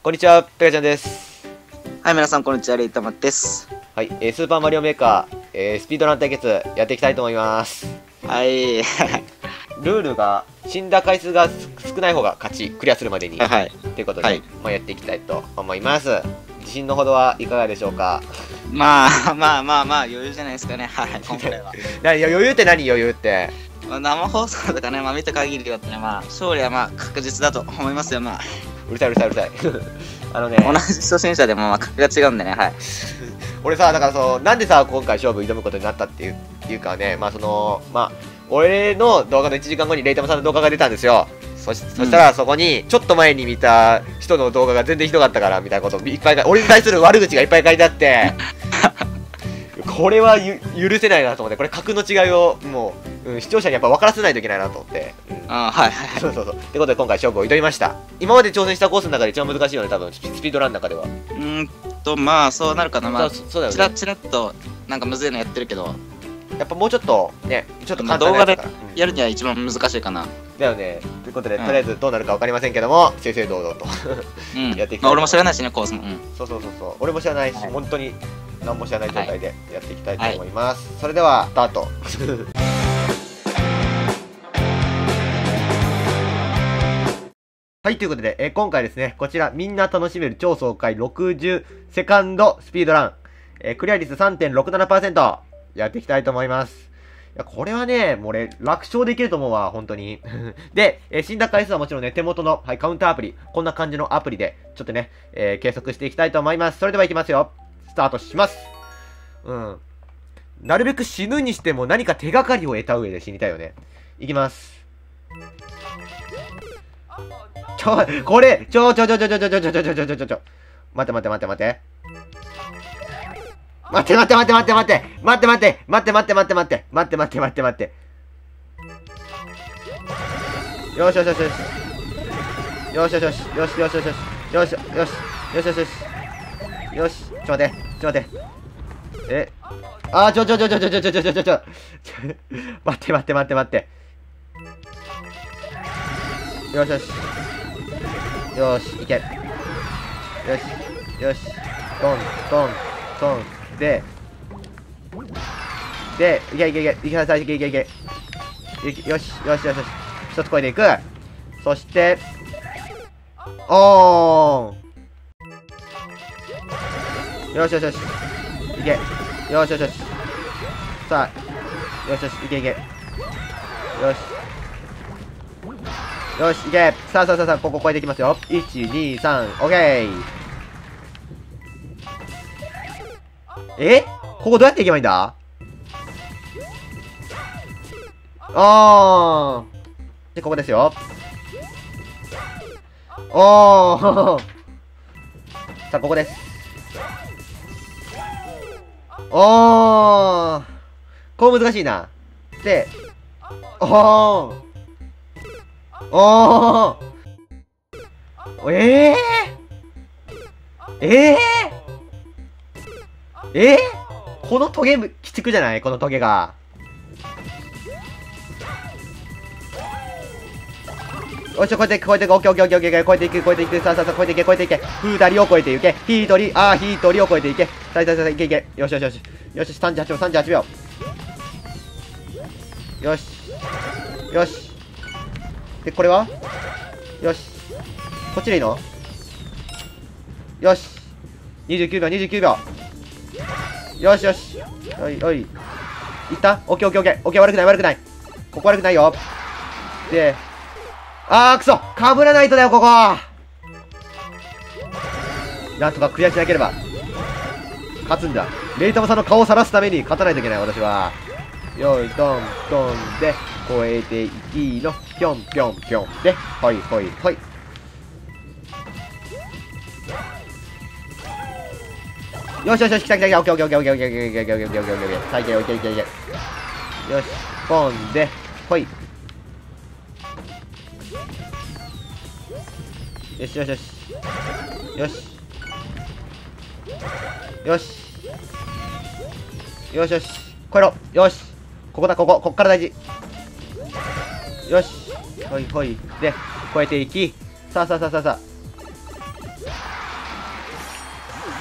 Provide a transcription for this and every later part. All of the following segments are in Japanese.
こんにちは、ペガちゃんです。 はい、皆さん、こんにちは、レイタマです。 はい、スーパーマリオメーカー、スピードラン対決やっていきたいと思います。 はい。 ルールが死んだ回数が少ない方が勝ち、クリアするまでに。 はい。 ということで、 はいやっていきたいと思います。自信のほどはいかがでしょうか。 まあ、余裕じゃないですかね。はい、今回は。 余裕って何余裕って。 生放送とかね、見た限りだったら、勝利は確実だと思いますよ、 うるさい。あのね、 同じ初心者でも格が違うんでね、はい。 俺さ、だからなんでさ、今回勝負挑むことになったっていうかね、俺の動画の1時間後にレイタマさんの動画が出たんですよ。そしたらそこに、ちょっと前に見た人の動画が全然ひどかったから、みたいなこといっぱい俺に対する悪口がいっぱい書いてあって、これは許せないなと思って、これ格の違いをもう、視聴者にやっぱ分からせないといけないなと思って。 はい。 そう。ってことで今回勝負を挑みました。今まで挑戦したコースの中で一番難しいよね、多分、スピードランの中では。 そうなるかな。 そうだよね。 チラッと、むずいのやってるけど、 やっぱもうちょっとね、ちょっと簡単動画でなやつだから。 やるには一番難しいかな。 だよね。ということで、とりあえずどうなるか分かりませんけども、正々堂々とやっていきたい。 俺も知らないしね、コースも。 そう。俺も知らないし、本当に何も知らない状態でやっていきたいと思います。それでは、スタート。はい、ということで、今回ですね、こちら、みんな楽しめる超爽快60セカンドスピードラン、クリア率 3.67%、やっていきたいと思います。いや、これはね、もう俺、楽勝できると思うわ、本当に。で、死んだ回数はもちろんね、手元の、カウンターアプリ、こんな感じのアプリで、ちょっとね、計測していきたいと思います。それではいきますよ。スタートします。なるべく死ぬにしても何か手がかりを得た上で死にたいよね。いきます。これ、待って。待って。よし。ちょっと待って。待って。よし、いけ。よし。トン。で、いけ。よし。一つ超えていく。そして、よし。いけ。よし。さあ、いけ。よし、いけ。さあ、ここ超えていきますよ。1、2、3、オッケー。ここどうやって行けばいいんだ？で、ここですよ。さあ、ここです。こう難しいな。で、このトゲ鬼畜じゃない？このトゲが。よし、超えていく、オッケー、超えていく、さあ、超えていけ。二人を超えていけ。一人を超えていけ。さあ、いけ。よし、38秒。よし。で、これはよし。こっちでいいの？よし。29秒。よし。おい。いった？オッケー。悪くない。ここ悪くないよ。で、くそ！被らないとだよ、ここ！なんとかクリアしなければ。勝つんだ。レイタマさんの顔を晒すために勝たないといけない、私は。よい、トンで、超えていきの、ぴょんで、ほい。よし、来た、オッケー。さあ、いけ。よし、ポンで、ほい。よし。超えろ。よし。こっから大事。よし。ほい。で、超えていき。さあ。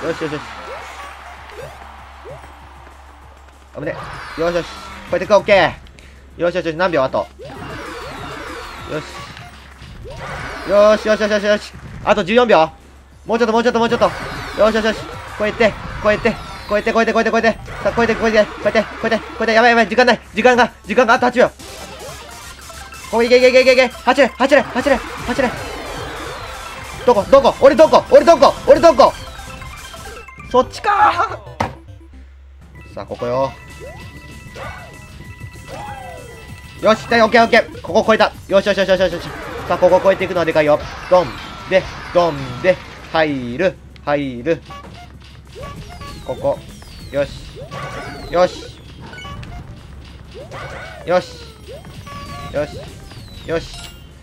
よしよしよし。危ね。よしよし。こうやってく、オッケー。よしよしよし。何秒あと。よし。よしよしよしよしよし。あと14秒。もうちょっともうちょっともうちょっと。よしよしよし。こうやって、こうやって、こうやって、こうやって、こうやって、こうやって。さあ、こうやって、こうやって、こうやって、こうやって、こうやって、やばいやばい。時間ない。時間が、あと8秒。こういけいけいけいけいけ。8連、8連、8連、8連。どこどこ俺どこ俺どこ俺どこそっちかー。さあ、ここよ。よし、オッケーオッケー。ここ超えた。よしよしよしよしよし。さあ、ここ超えていくのはでかいよ。ドンで、ドンで、入る、入る。ここ。よし。よし。よし。よし。よし。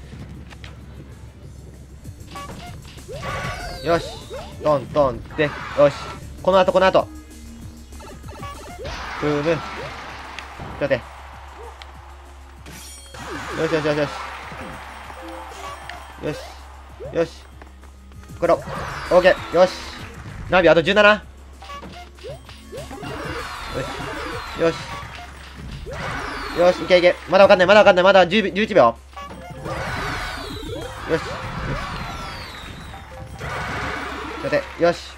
よし。ドンドンで、よし。この後、この後。ブーム。ちょっと待って。よしよしよしよし。よし。よし。これを。オッケー。よし。何秒あと 17？ よし。よし。よし、いけいけ。まだわかんない、まだわかんない。まだ10 11秒。よし。待って、よし。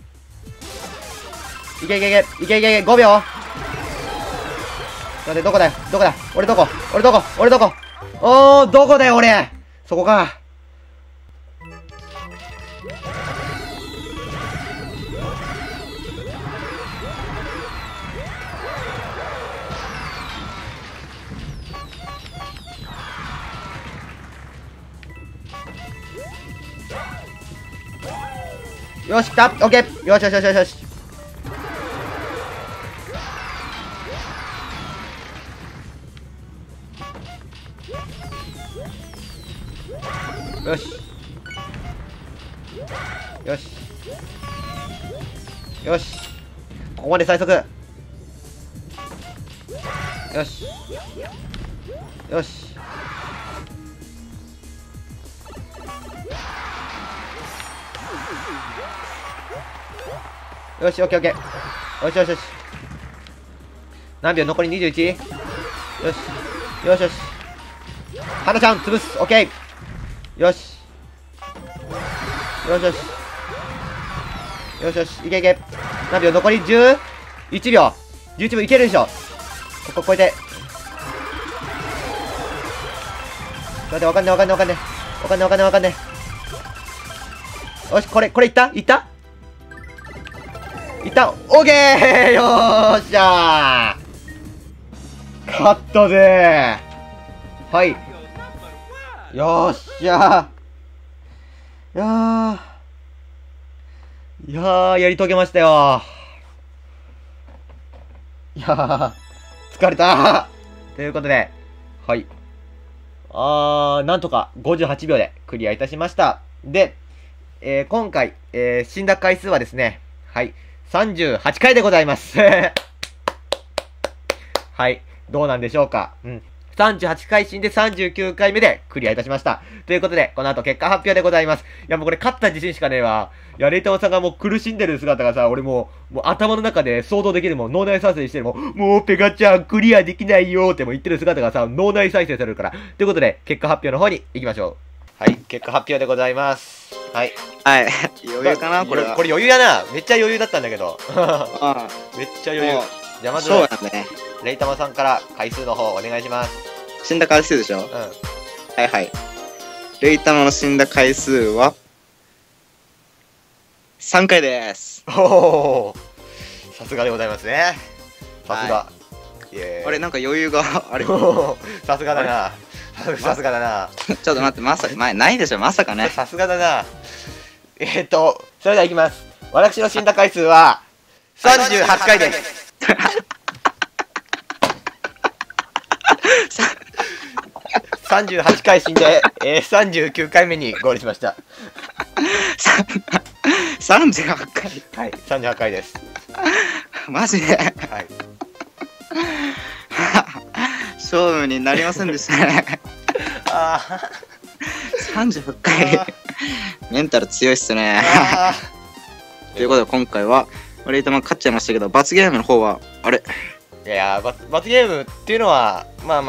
いけいけいけ。いけいけいけ。5秒。待って、どこだよ。どこだ。俺どこ俺どこ俺どこおー、どこだよ、俺。そこか。よし、来た。オッケー。よしよしよしよしよし。よし。よし。よし。ここまで最速。よし。よし。よし、オッケーオッケー。よしよしよし。何秒残り 21？ よし。よしよし。花ちゃん、潰す。オッケー。よし。よしよし。よしよし。いけいけ。何秒残り 11 秒。11秒いけるでしょ。ここ超えて。待って、わかんねえわかんねえわかんねえ。わかんねえわかんねえわかんねえ。よし、これいったいったいった。オーケー。よーっしゃー。勝ったぜー。はい。よーっしゃー。いやー、やり遂げましたよー。いやー、疲れたー。ということで、はい。なんとか58秒でクリアいたしました。で、今回、死んだ回数はですね、はい、38回でございます。はい、どうなんでしょうか。うん。38回死んで39回目でクリアいたしました。ということで、この後結果発表でございます。いや、もうこれ勝った自信しかねえわ。いや、レイタオさんがもう苦しんでる姿がさ、俺もう頭の中で想像できるもん。脳内再生してるもん。もうペガちゃんクリアできないよっても言ってる姿がさ、脳内再生されるから。ということで、結果発表の方に行きましょう。はい、結果発表でございます。はい。 はい。余裕かなこれは。 これ余裕やな。めっちゃ余裕だったんだけど。めっちゃ余裕。じゃあまず、 そうなんだね。 レイタマさんから回数の方お願いします。 死んだ回数でしょ。 うん。 はいはい。レイタマの死んだ回数は3回です。 おお、さすがでございますね。さすが。 あれ、なんか余裕があれ。 さすがだな。さすがだな。 ちょっと待って、まさか、前ないでしょ、まさかね。 さすがだな。それではいきます。私の死んだ回数は38回です。38回死んで、39回目にゴールしました。 38回。 はい、38回です。 マジで。 はい。 勝負になりませんでしたね。38回。メンタル強いっすね。 ということで今回は、レイタマ勝っちゃいましたけど、罰ゲームの方は、あれいや罰ゲームっていうのは、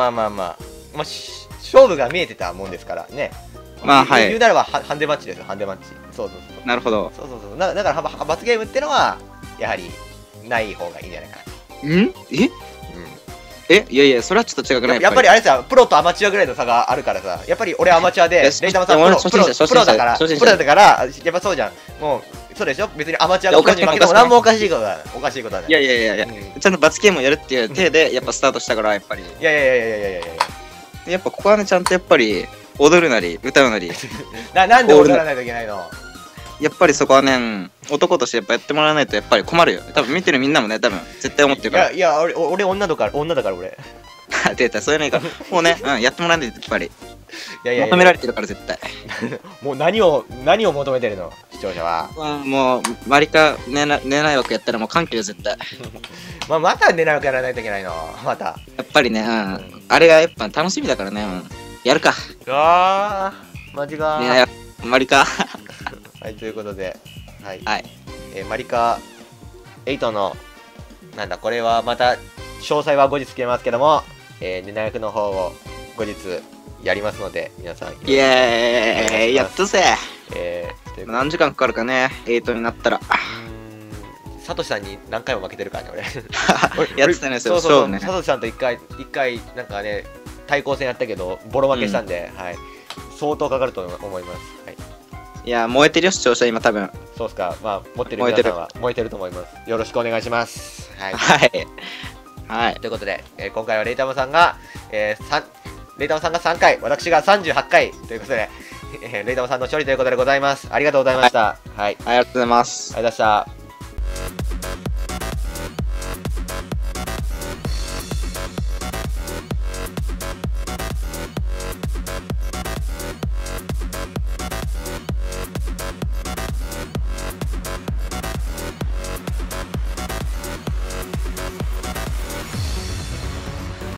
勝負が見えてたもんですからね。 まあはい言うならばハンデマッチですよ、ハンデマッチ。そうそうそう。 なるほど。 だから罰ゲームってのは、やはり、ない方がいいんじゃないかな。 いやいや、それはちょっと違くない？ やっぱりあれさ、プロとアマチュアぐらいの差があるからさ、やっぱり俺アマチュアで、レイタマさんプロだから、やっぱそうじゃん。もう、そうでしょ？別にアマチュアがプロに負けても何もおかしいことはない。 いや、ちゃんと罰ゲームをやるっていう体で、やっぱスタートしたから、やっぱり。 いや。 やっぱここはね、ちゃんとやっぱり、踊るなり、歌うなり。 なんで踊らないといけないの？ やっぱりそこはね、男としてやっぱやってもらわないとやっぱり困るよ。多分見てるみんなもね、多分絶対思ってるから。 いや、俺女だから俺。 出た、そういうのいいから。もうね、やってもらわないとやっぱり。 いや求められてるから絶対。 もう何を求めてるの、視聴者は。 もう、マリカ寝ない枠やったらもう歓喜よ、絶対。 また寝ない枠やらないといけないの、また。 やっぱりね、あれがやっぱ楽しみだからね、やるか。 マジか。 マリカ。 はい、ということで、はい。 はい。 マリカ8の、これはまた、詳細は後日決めますけども、寝ない役の方を後日やりますので、皆さん。 イエーイ、やったぜ。何時間かかるかね、8になったら。 サトシさんに何回も負けてるからね、俺。 やってたね、そうサトシさんと一回、なんかね、対抗戦やったけど、ボロ負けしたんで、はい。相当かかると思います。はい。 いや、燃えてるよ、視聴者、今多分。 そうっすか。まあ、持ってる皆さんは燃えてると思います。よろしくお願いします。はい。 はい。 ということで、今回はレイタマさんが、3回、私が38回ということで、レイタマさんの勝利ということでございます。ありがとうございました。はい。 ありがとうございます。 ありがとうございました。